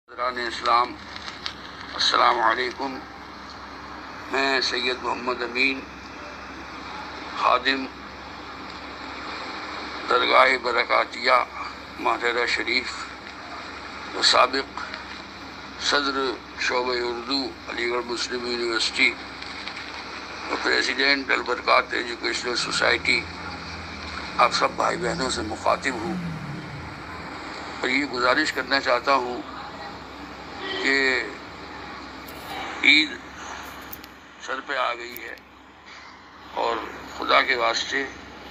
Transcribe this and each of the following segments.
حضران اسلام، السلام علیکم۔ میں سید محمد امین، خادم درگاہ برکاتیہ ماہدرہ شریف و سابق صدر شعبہ Urdu Aligarh Muslim university و پریزیڈنٹ البرکات ایجوکیشنل سوسائٹی، آپ سب بھائی بہنوں سے مخاطب ہوں اور یہ گزارش کرنا چاہتا ہوں کہ عید سر پہ آ گئی ہے اور خدا کے واسطے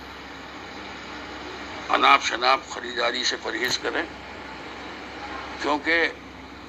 اناپ شناپ خریداری سے پرہیز کریں، کیونکہ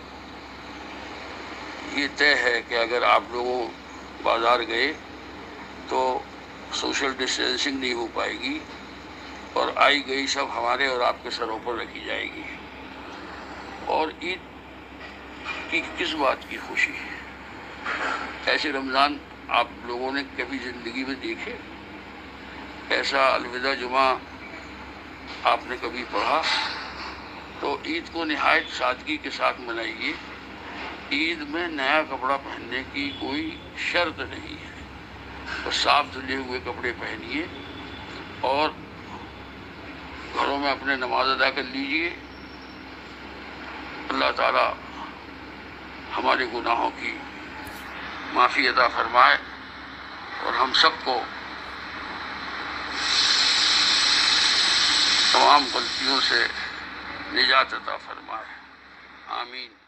یہ طے ہے کہ اگر آپ لوگوں بازار گئے تو سوشل ڈسٹینسنگ نہیں ہو پائے گی اور آئی گئی سب ہمارے اور آپ کے سروں پر رکھی جائے گی۔ اور عید کی کس بات کی خوشی ہے؟ ایسے رمضان آپ لوگوں نے کبھی زندگی میں دیکھے؟ ایسا الوداع جمعہ آپ نے کبھی پڑھا؟ تو عید کو نہایت سادگی کے ساتھ منائیے۔ عید میں نیا کپڑا پہننے کی کوئی شرط نہیں ہے، بس صاف دھلے ہوئے کپڑے پہنیے اور گھروں میں اپنے نماز ادا کر لیجئے۔ اللہ تعالی ہمارے گناہوں کی معافی عطا فرمائے اور ہم سب کو تمام غلطیوں سے نجات عطا فرمائے، آمین۔